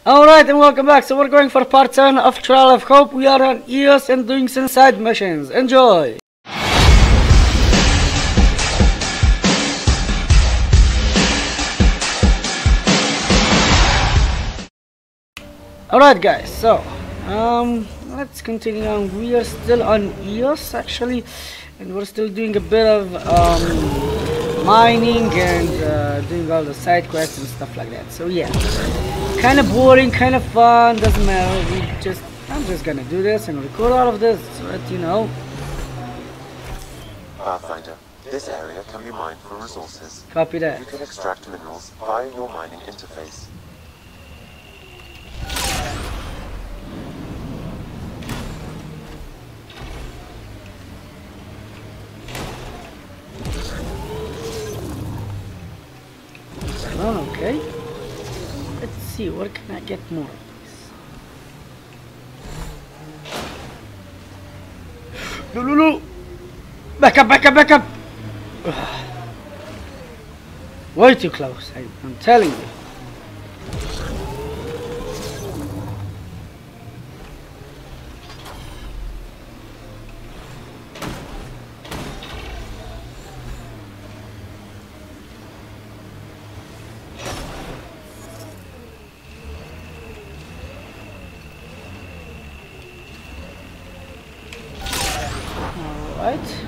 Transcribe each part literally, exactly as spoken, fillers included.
Alright, and welcome back. So we're going for part seven of Trial of Hope. We are on E O S and doing some side missions. Enjoy! Alright guys, so um, let's continue on. We are still on E O S actually, and we're still doing a bit of um, mining and uh, doing all the side quests and stuff like that. So yeah, kind of boring, kind of fun, doesn't matter. We just, I'm just gonna do this and record all of this so that you know. Pathfinder, this area can be mined for resources. Copy that. You can extract minerals via your mining interface. Oh, okay. Let's see, where can I get more of these? No, no, no! Back up, back up, back up! Way too close, I, I'm telling you. Alright.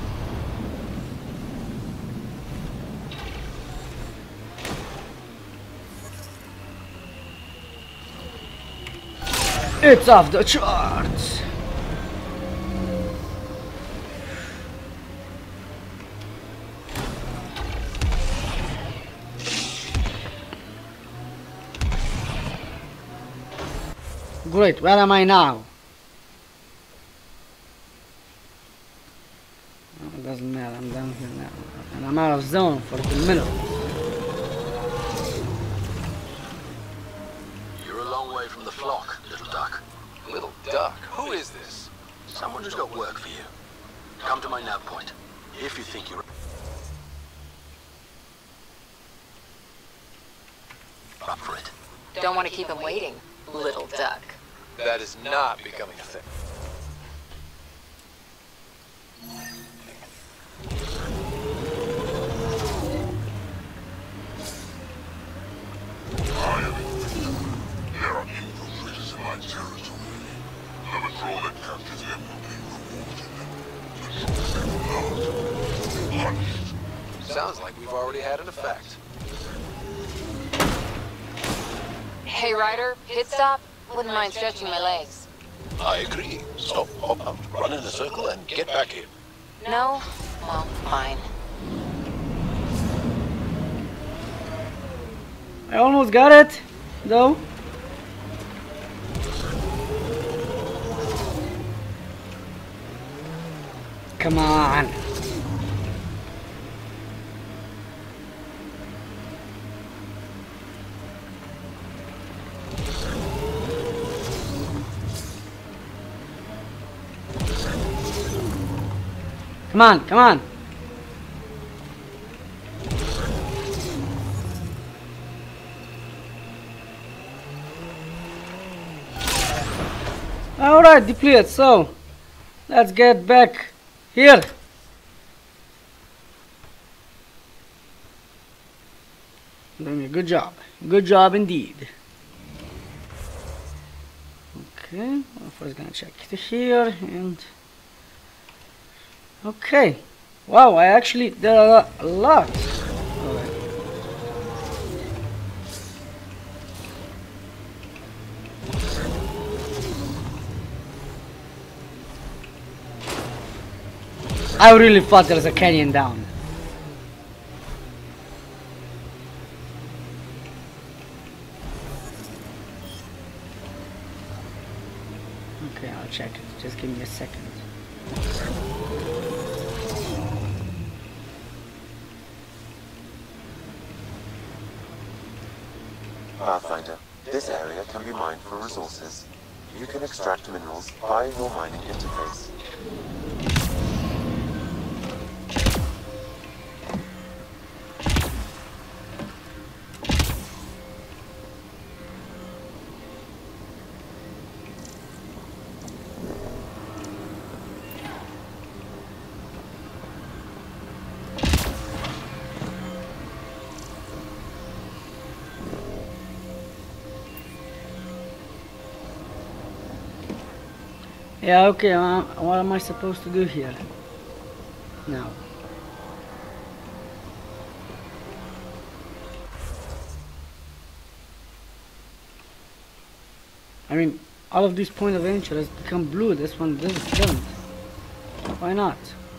It's off the charts. Great, where am I now? It doesn't matter, I'm down here now. And I'm out of zone for the minute. You're a long way from the flock, little duck. Little duck? Who is this? Someone who's got work for you. Come to my nav point. If you think you're up for it. Don't want to keep him waiting, little duck. That is not becoming a thing. Sounds like we've already had an effect. Hey Ryder, pit stop? Wouldn't mind stretching my legs. I agree. Stop, hop up, run in a circle, and get back here. No? Well, fine. I almost got it, though. Come on. Come on, come on. Alright, depleted, so let's get back here. Doing a good job. Good job indeed. Okay, well, first gonna check here and okay. Wow, I actually did a lot. A lot. Alright. I really thought there was a canyon down. Okay, I'll check it. Just give me a second. Pathfinder, this area can be mined for resources. You can extract minerals via your mining interface. Yeah, okay, uh, what am I supposed to do here? Now. I mean, all of these point of entry has become blue, this one doesn't. Why not?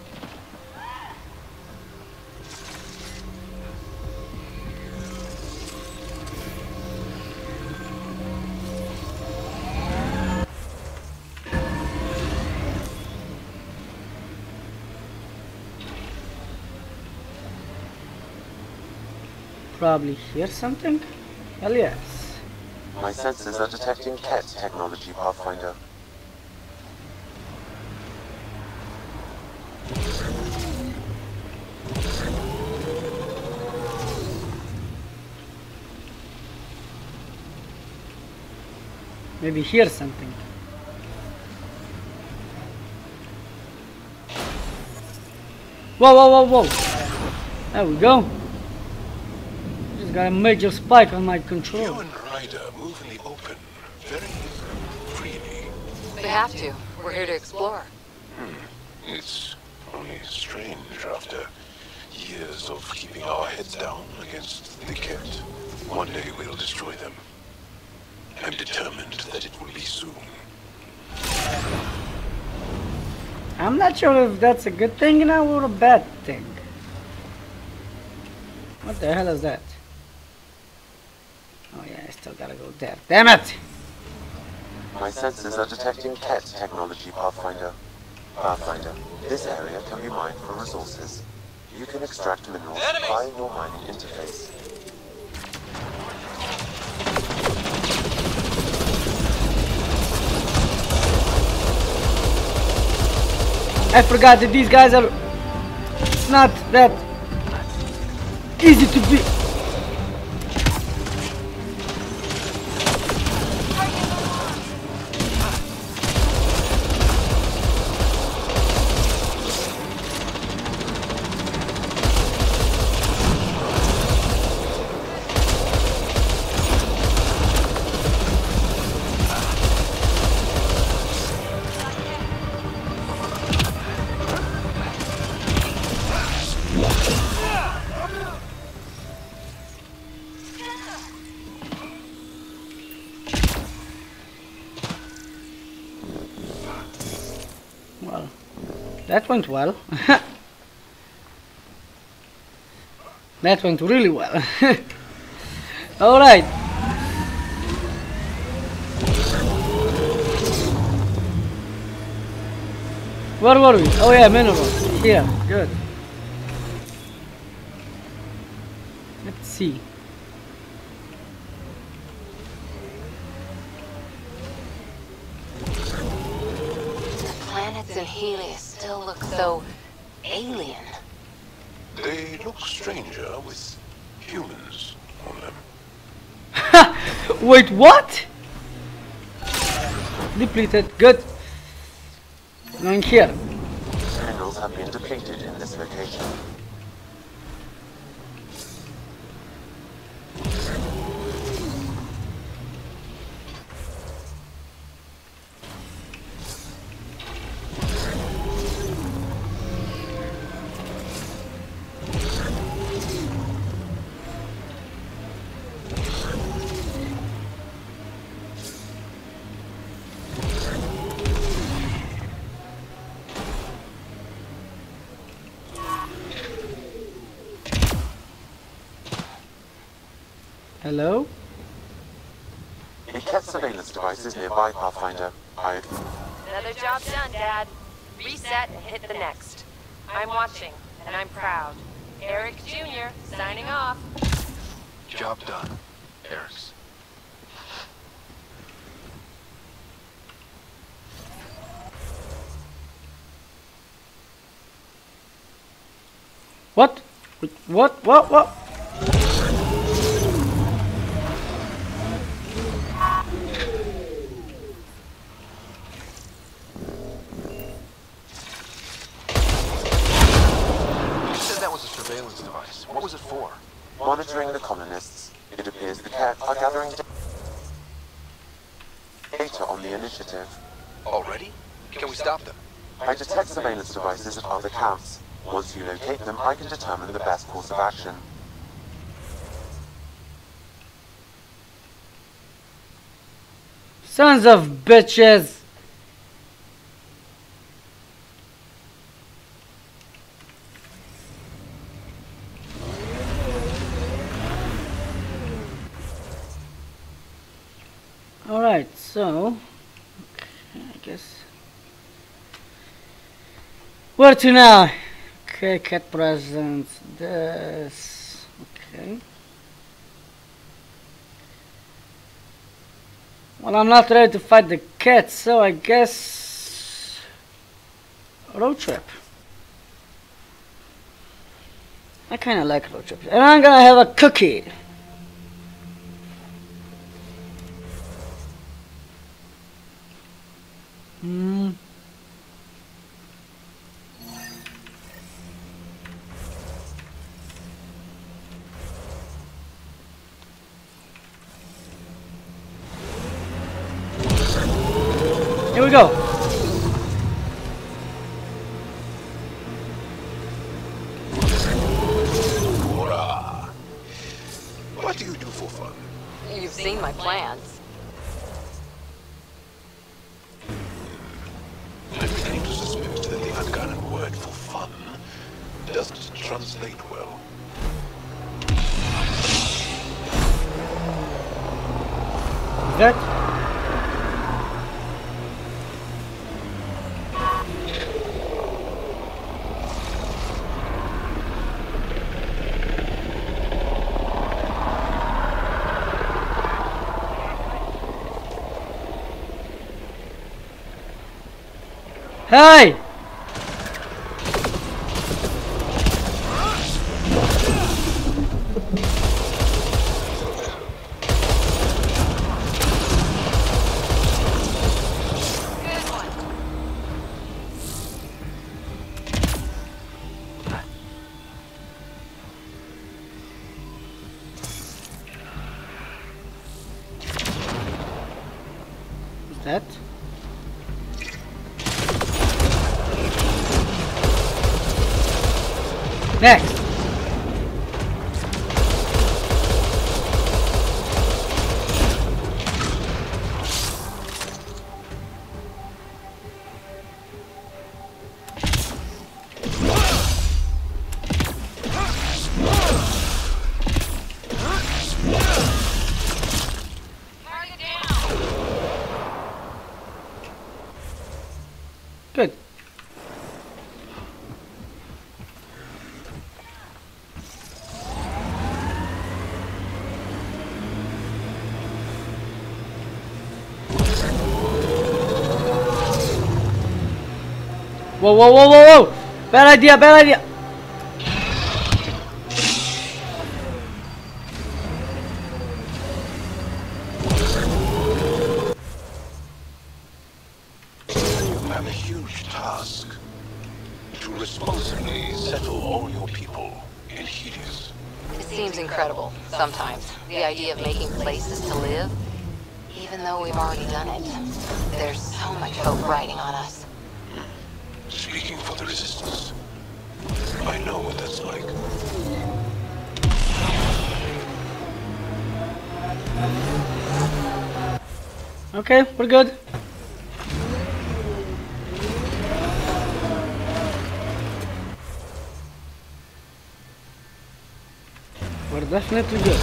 Probably hear something? Hell yes. My sensors are detecting C A T technology, Pathfinder. Maybe hear something. Whoa, whoa, whoa, whoa. There we go. Just got a major spike on my control. You and Ryder move in the open very freely. We have to. We're here to explore. Hmm. It's only strange after years of keeping our heads down against the C A T. One day we'll destroy them. I'm determined that it will be soon. I'm not sure if that's a good thing you know, or a bad thing. What the hell is that? Oh yeah, I still gotta go there. Damn it! My sensors are detecting C A T technology, Pathfinder. Pathfinder, this area can be mined for resources. You can extract minerals via your mining interface. I forgot that these guys are not that easy to beat. Well, that went well. That went really well. Alright. Where were we? Oh yeah, minerals. Here, good. Let's see. Planets in Helios still look so alien. They look stranger with humans on them. Wait, what? Depleted, good. Going here. Minerals have been depleted in this location. Hello? The C A T surveillance device is nearby, Pathfinder. I... Another job done, Dad. Reset and hit the next. I'm watching, and I'm proud. Eric Junior signing off. Job done, Eric's. What? What? What? What? You said that was a surveillance device. What was it for? Monitoring the colonists. It appears the C A T are gathering data on the initiative. Already? Can we stop them? I detect surveillance devices at other camps. Once you locate them, I can determine the best course of action. Sons of bitches! Alright, so okay, I guess where to now? Okay, cat presents this. Okay. Well, I'm not ready to fight the cat, so I guess road trip. I kinda like road trips. And I'm gonna have a cookie. Hmm. Here we go. Hurrah! What do you do for fun? You've seen my plans. I'm beginning to suspect that the uncommon word for fun doesn't translate well. Is that? Hey! What's that? Next. Good. Whoa, whoa, whoa, whoa, whoa! Bad idea, bad idea! You have a huge task. To responsibly settle all your people in Helios. It seems incredible, sometimes, the idea of making places to live. Even though we've already done it, there's so much hope riding on us. Speaking for the Resistance, I know what that's like. Okay, we're good. We're definitely good.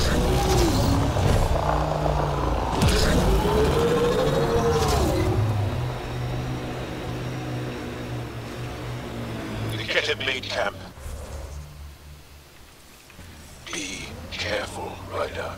Get at maid camp. Be careful, Ryder.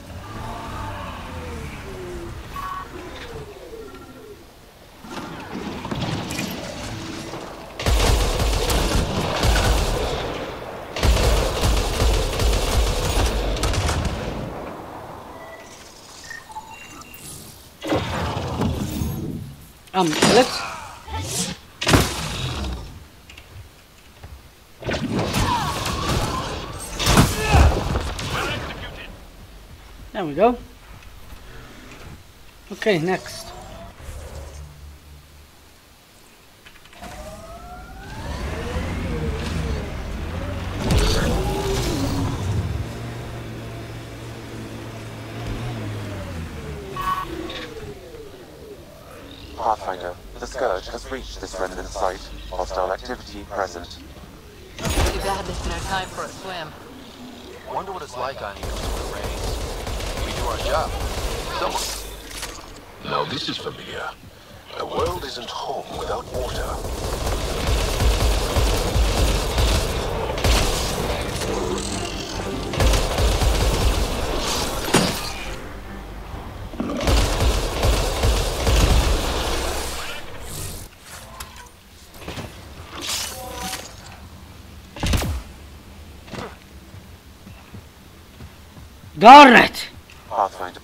Um, let's... There we go. Okay, next. Pathfinder, the Scourge has reached this remnant site. Hostile activity present. Too bad there's no time for a swim. Wonder what it's like on Eos when it rains. We do our job. Someone. Now this is familiar. A world isn't home without water. Darn it! Pathfinder.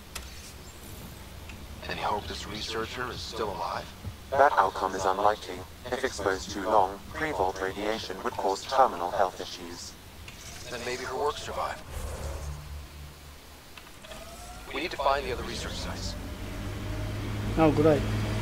Any hope this researcher is still alive? That outcome is unlikely. If exposed too long, pre-vault radiation would cause terminal health issues. Then maybe her work survived. We need to find the other research sites. Oh, great.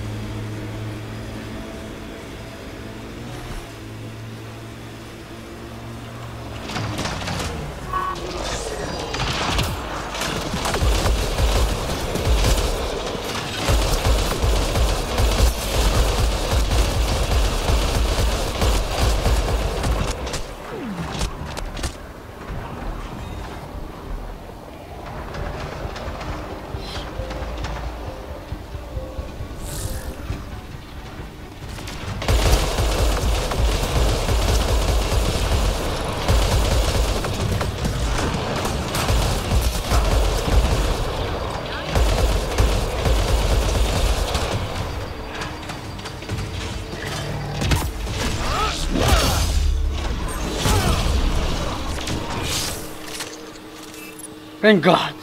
Thank God.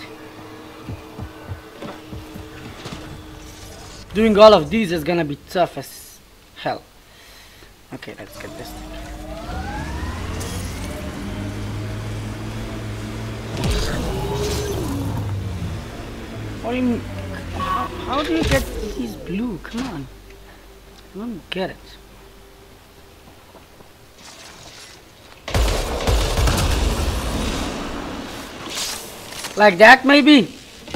Doing all of these is gonna be tough as hell. Okay, let's get this thing. What do you mean? How, how do you get these blue? Come on. I don't get it. Like that, maybe?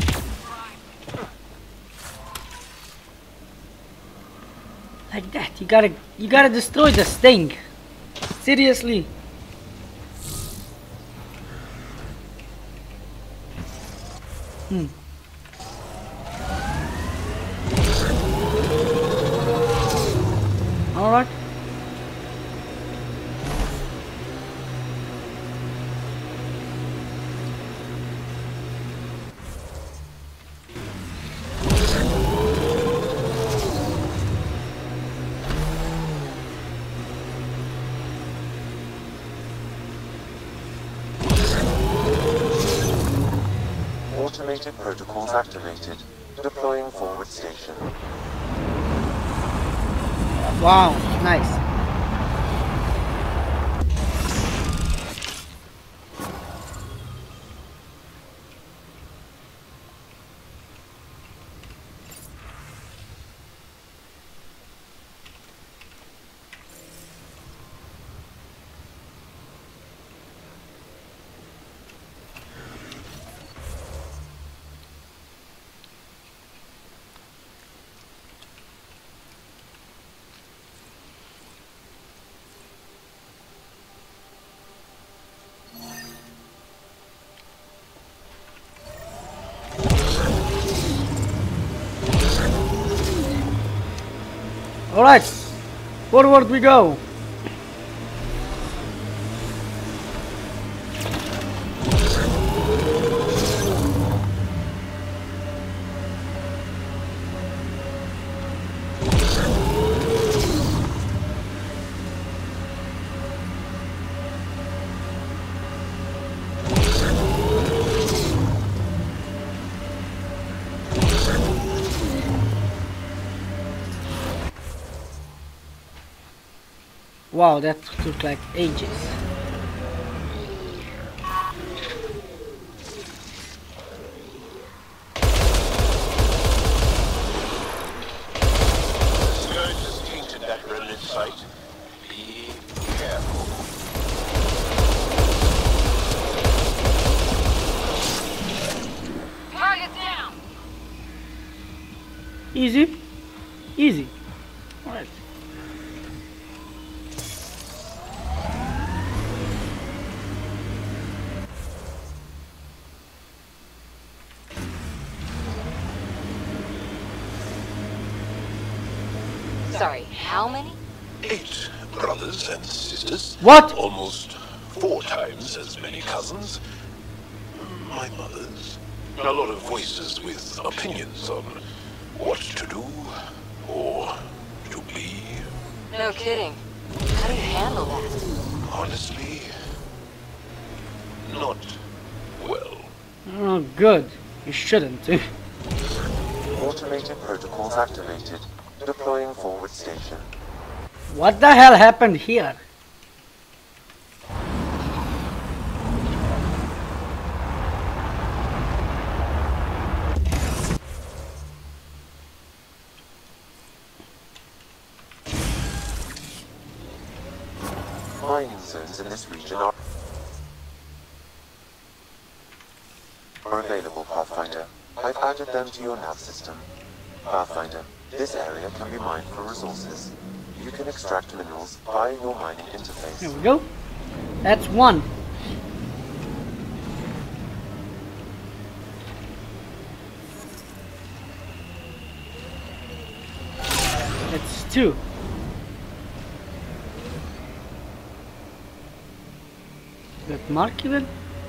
Like that. You gotta, you gotta destroy this thing. Seriously. Hmm. All right. Automated protocols activated. Deploying forward station. Wow, nice. Alright, forward we go. Wow, that took like ages. The Scourge has tainted that remnant site. Be careful. Target down! Easy. Easy. Alright. Sorry, how many? Eight brothers and sisters. What? Almost four times as many cousins. My mother's. A lot of voices with opinions on what to do or to be. No kidding. How do you handle that? Honestly, not well. Oh, good. You shouldn't. Automated protocols activated. Deploying forward station. What the hell happened here? Mining zones in this region are, are available, Pathfinder. I've added them to your nav system. Pathfinder, this area can be mined for resources. You can extract minerals via your mining interface. Here we go. That's one. That's two. That mark even?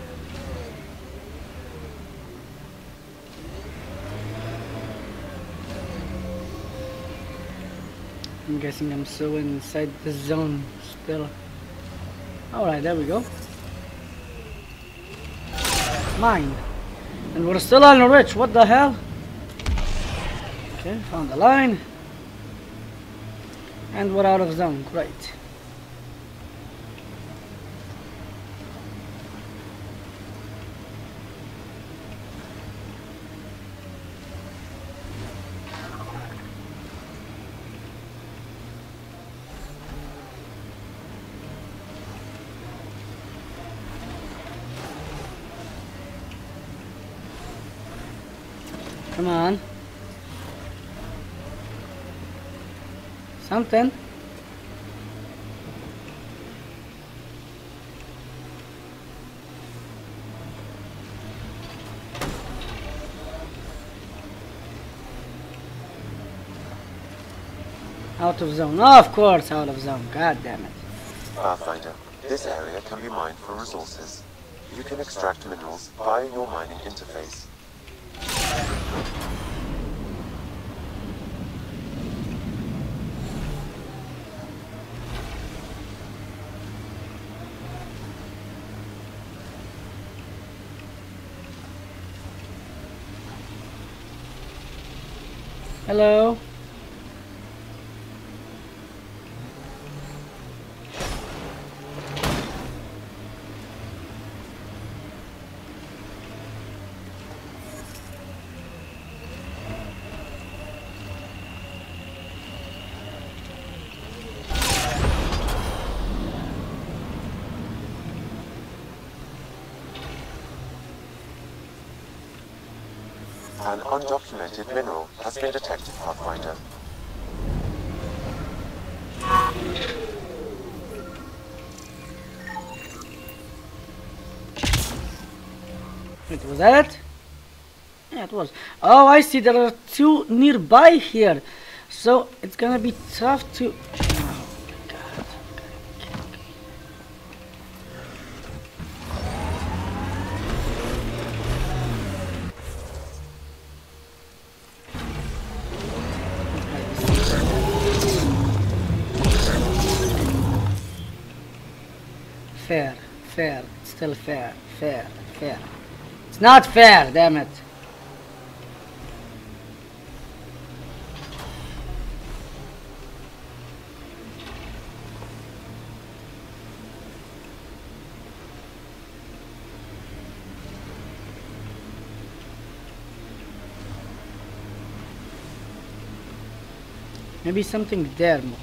I'm guessing I'm so inside the zone still. Alright, there we go. Mine. And we're still unrich, what the hell? Okay, found the line. And we're out of zone, great. Come on. Something. Out of zone. Oh, of course, out of zone. God damn it. Pathfinder, this area can be mined for resources. You can extract minerals via your mining interface. Hello. An undocumented mineral has been detected, Pathfinder. Wait, was that it? Yeah, it was. Oh, I see. There are two nearby here. So it's gonna be tough to... Oh, God. Fair, fair, still fair, fair, fair. It's not fair, damn it. Maybe something there more.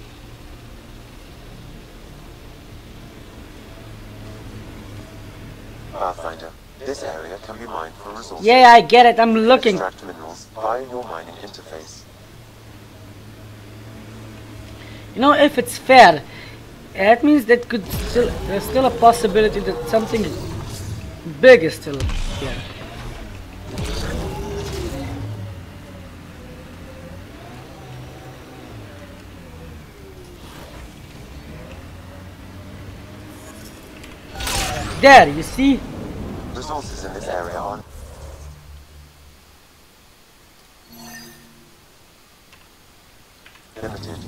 Pathfinder, this area can be mined for resources. Yeah, I get it. I'm looking. Extract minerals via your mining interface. You know, if it's fair, that means that could still there's still a possibility that something big is still here. There, you see? Resources in this area are limited.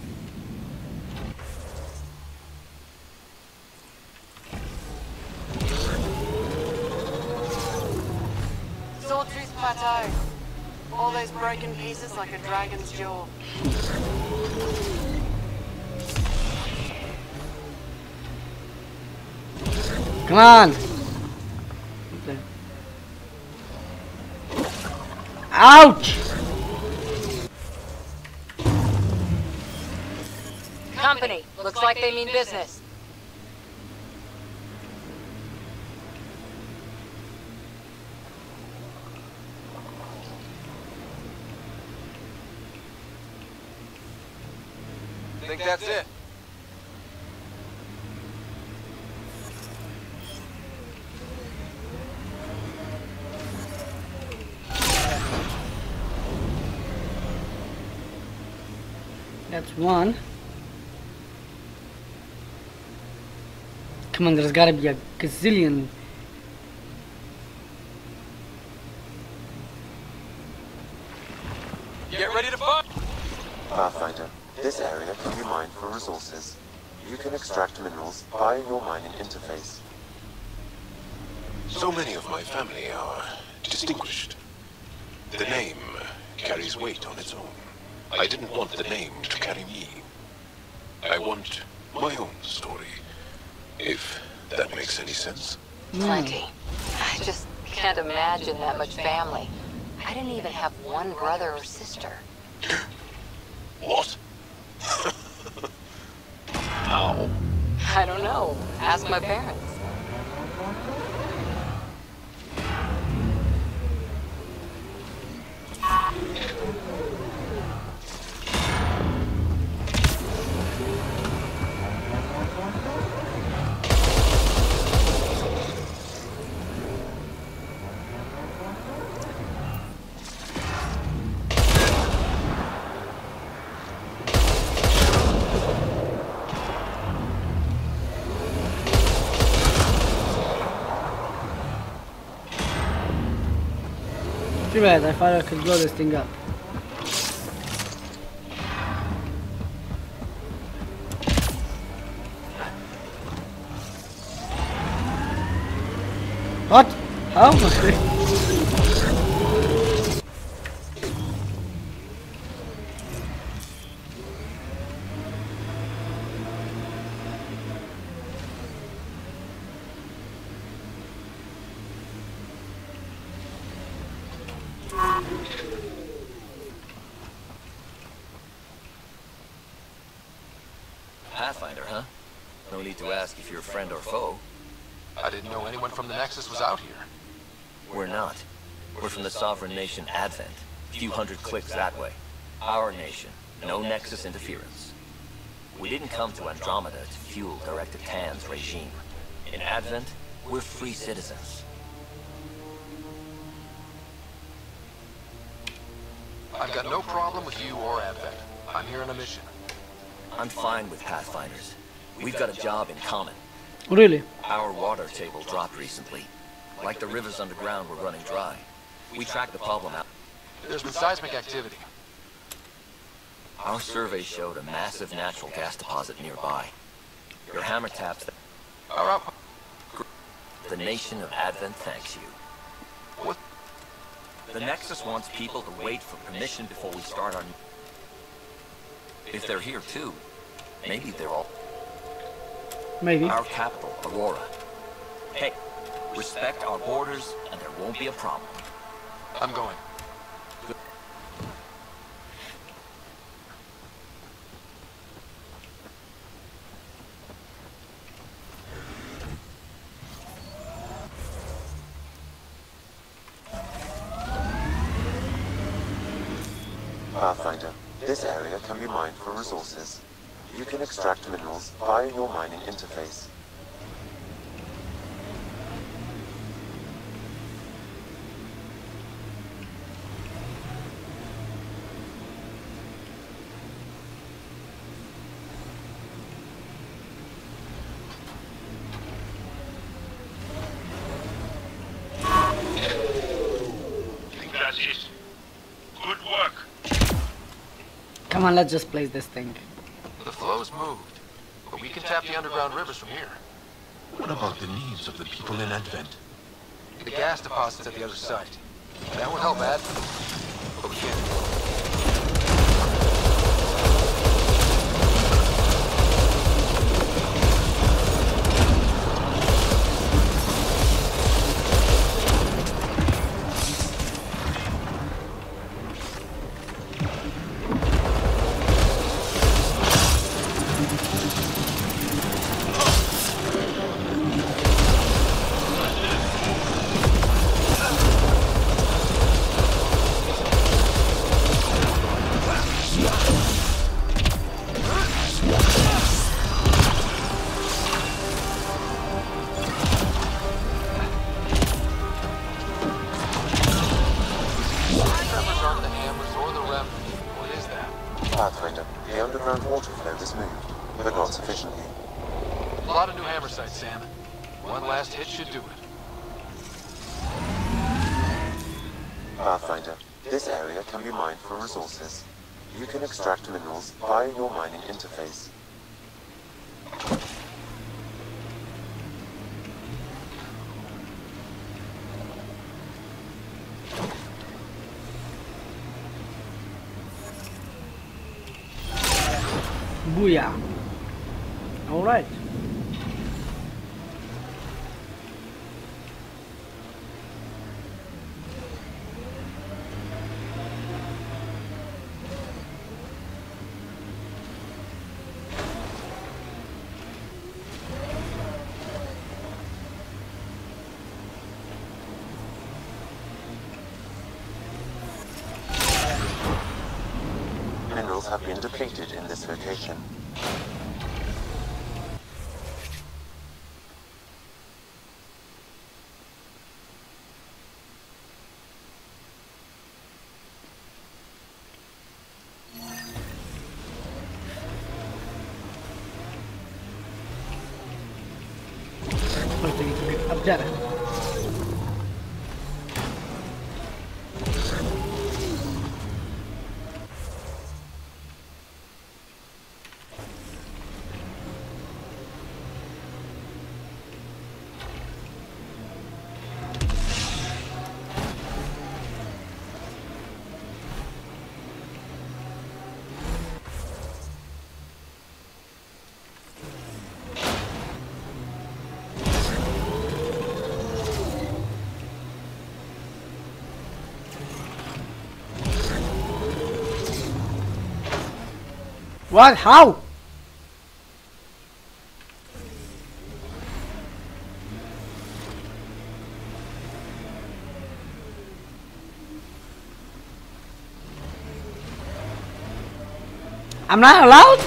Sawtooth Plateau. All those broken pieces like a dragon's jaw. Come on! Okay. Ouch! Company. Looks like they mean business. Think that's it? That's one. Come on, there's gotta be a gazillion. Get ready to fight! Pathfinder, this area can be mined for resources. You can extract minerals via your mining interface. So many of my family are distinguished. The name carries weight on its own. I didn't want the name to carry me. I want my own story, if that makes any sense. Plenty. I just can't imagine that much family. I didn't even have one brother or sister. What? How? I don't know. Ask my parents. Too bad, I thought I could blow this thing up. What? How? Pathfinder, huh? No need to ask if you're friend or foe. I didn't know anyone from the Nexus was out here. We're not. We're from the sovereign nation Advent. Few hundred clicks that way. Our nation. No Nexus interference. We didn't come to Andromeda to fuel Director Tan's regime. In Advent, we're free citizens. I've got no problem with you or Advent. I'm here on a mission. I'm fine with Pathfinders. We've got a job in common. Really? Our water table dropped recently. Like the rivers underground were running dry. We tracked the problem out. There's been seismic activity. Our survey showed a massive natural gas deposit nearby. Your hammer taps that. All right. The nation of Advent thanks you. What? The Nexus wants people to wait for permission before we start our... If they're here too, maybe they're all... Maybe. Our capital, Aurora. Hey, respect our borders and there won't be a problem. I'm going. Pathfinder, this area can be mined for resources. You can extract minerals via your mining interface. That's it. Good work. Come on, let's just place this thing. The flow's moved, but we can tap the underground rivers from here. What about the needs of the people in Advent? The gas deposit's at the other side. That would help add, but we can't. Pathfinder, the underground water flow is moved, but not sufficiently. A lot of new hammer sites, Sam. One last hit should do it. Pathfinder, this area can be mined for resources. You can extract minerals via your mining interface. Booyah. Alright. Minerals have been depleted in this location. Up there. What? How? I'm not allowed?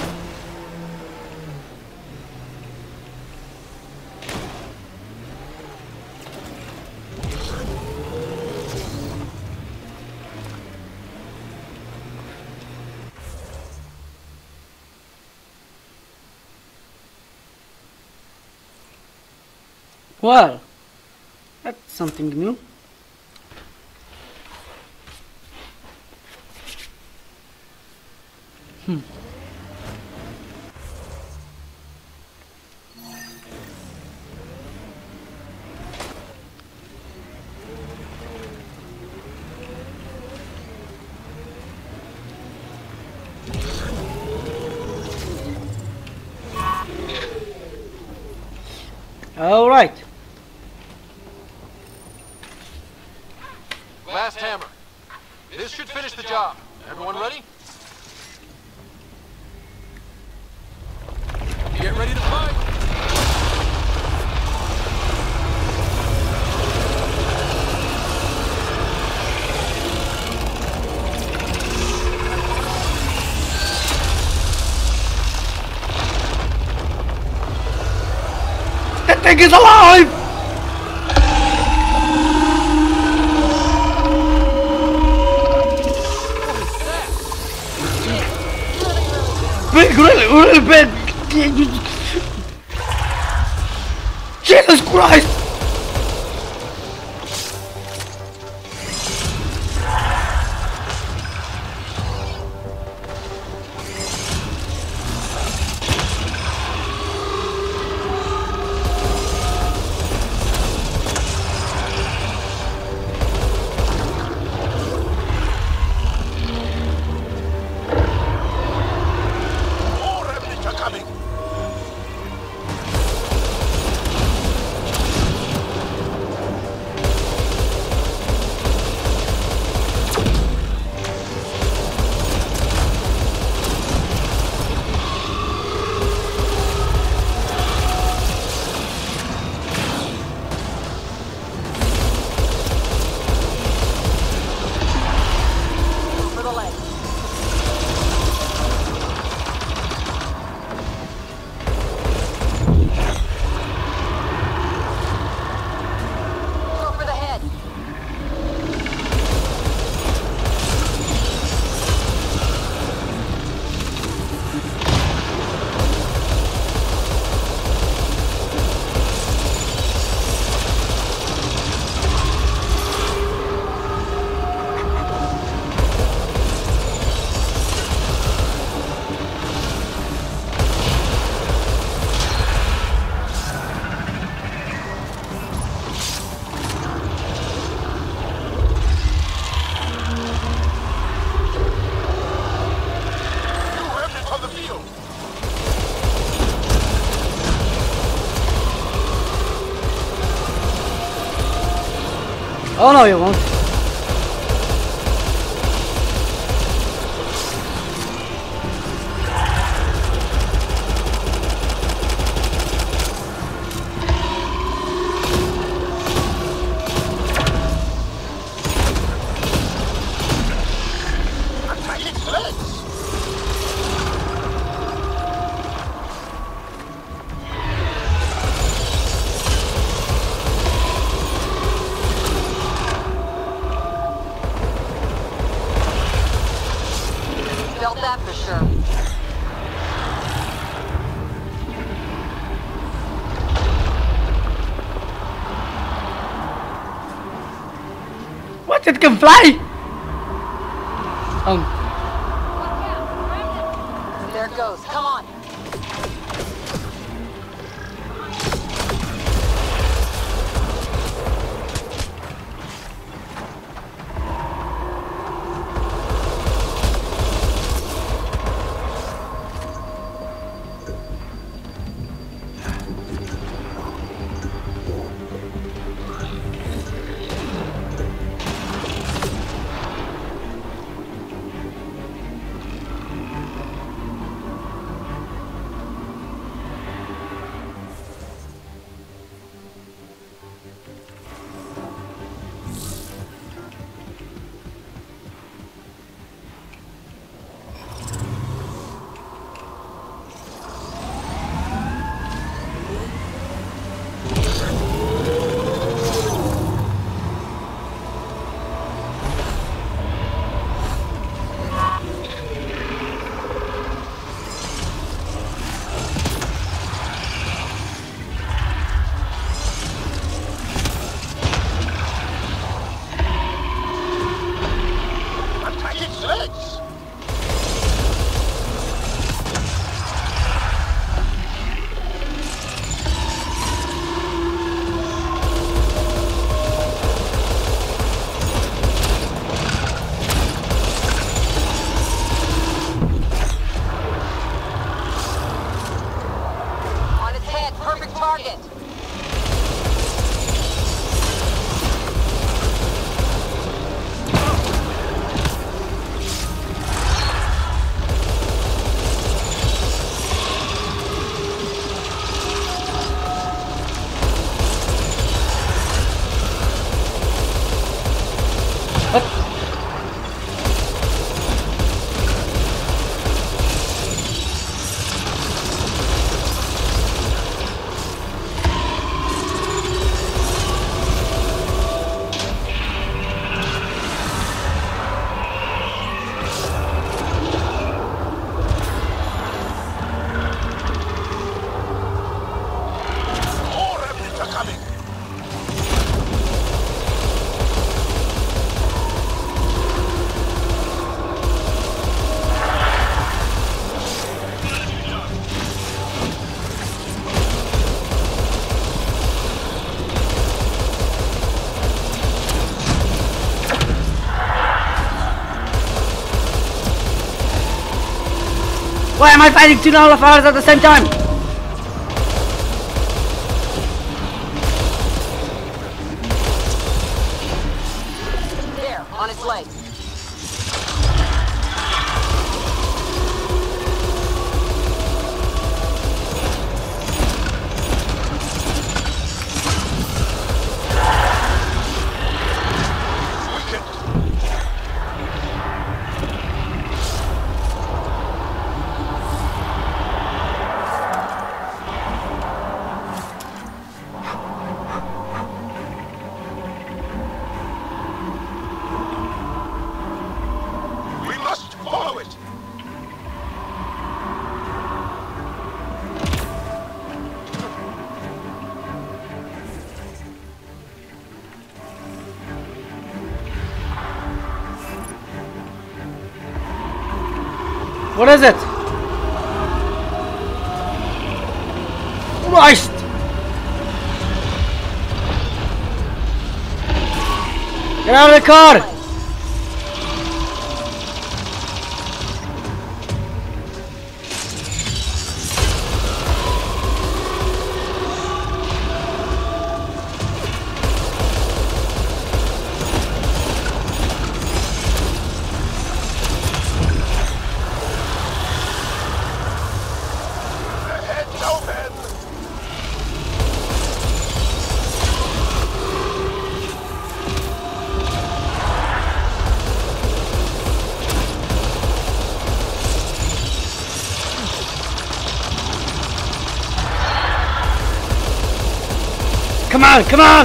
Well, that's something new. Hmm. All right. Last hammer. This should finish the job. Everyone ready? Get ready to fight! That thing is alive! Big, really, really big! Jesus Christ! Oh no, you won't. Felt that for sure. What? It can fly? Um. There it goes. Come on. Why am I fighting two nullifiers at the same time? There, on its way. What is it? Christ! Get out of the car! Come on, come on!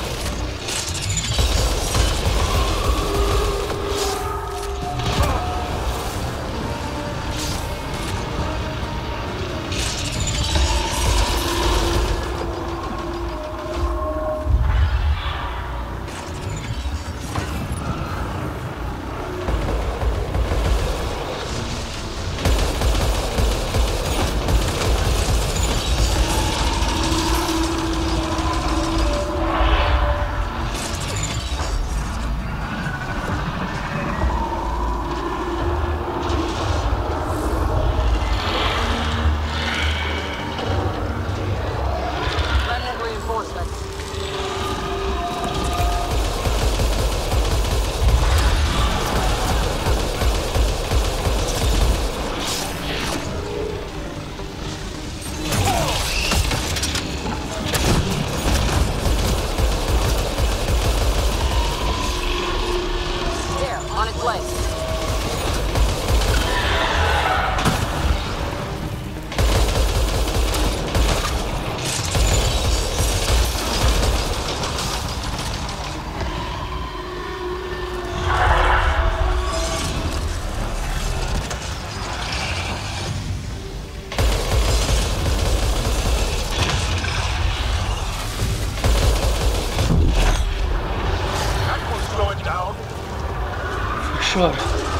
Sure.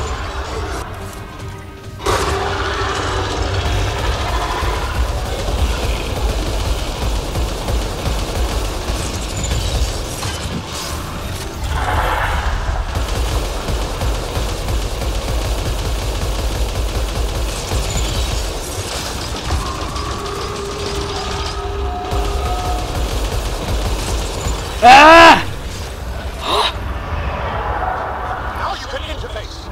Ah! Now you can interface.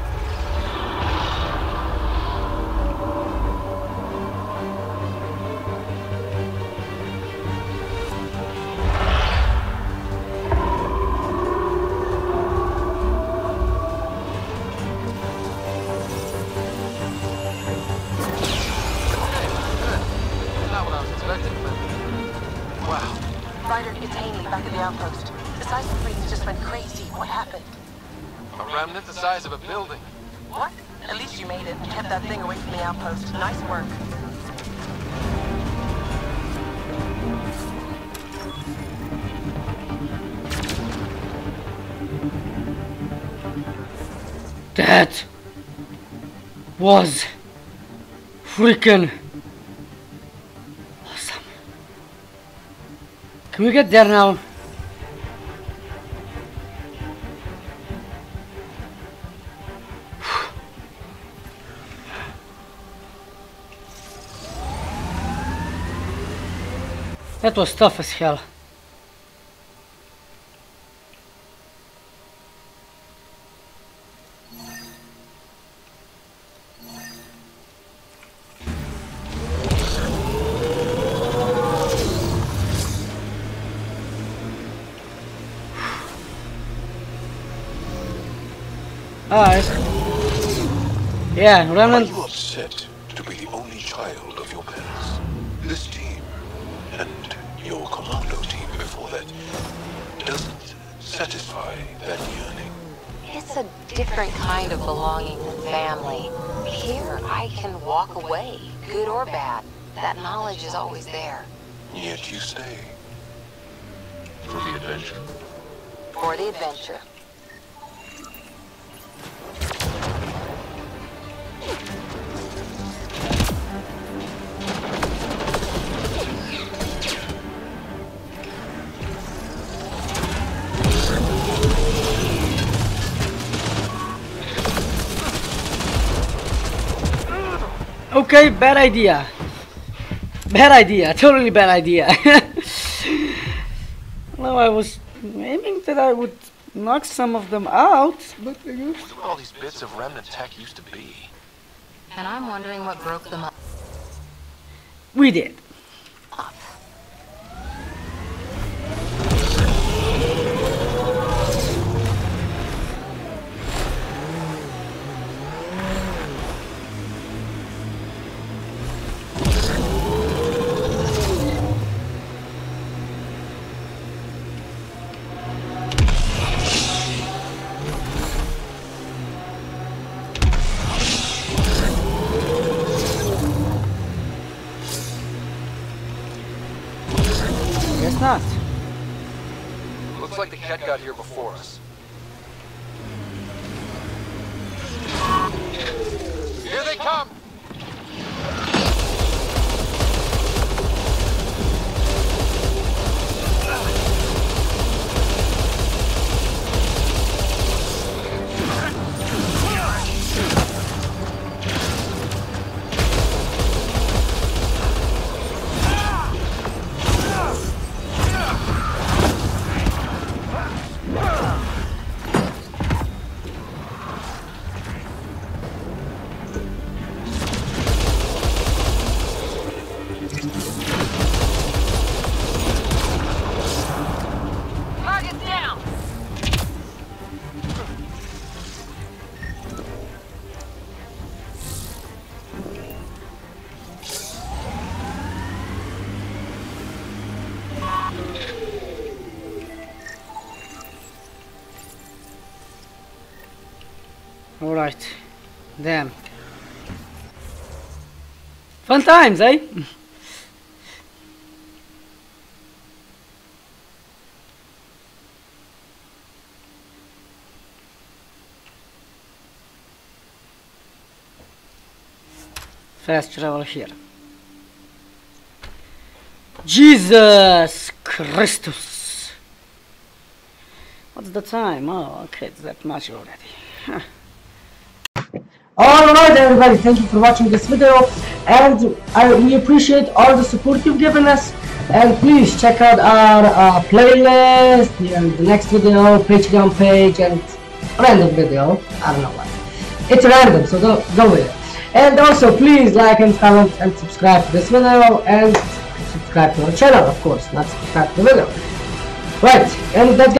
Not what I was expecting, but wow. Ryder, it's Haney back at the outpost. The seismic readings just went crazy. What happened? A remnant the size of a building. What? At least you made it and kept that thing away from the outpost. Nice work. That was freaking awesome. Can we get there now? That was tough as hell. Alright. Yeah, remnant. Are you upset to be the only child of your parents? This team, and your commando team before that, doesn't satisfy that yearning. It's a different kind of belonging than family. Here, I can walk away, good or bad. That knowledge is always there. Yet you stay. For the adventure. For the adventure. Okay, bad idea. Bad idea, totally bad idea. Well, I was aiming that I would knock some of them out, but I guess... Look what all these bits of remnant tech used to be. And I'm wondering what broke them up. We did. Not. Looks like the cat got here before us. Here they come! Alright. Damn. Fun times, eh? Fast travel here. Jesus Christus! What's the time? Oh, okay, it's that much already. Huh. Alright everybody, thank you for watching this video, and I, we appreciate all the support you've given us, and please check out our uh, playlist, and the next video, Patreon page, and random video, I don't know why. It's random, so go, go with it. And also please like and comment and subscribe to this video, and subscribe to our channel, of course, not subscribe to the video. Right, and that's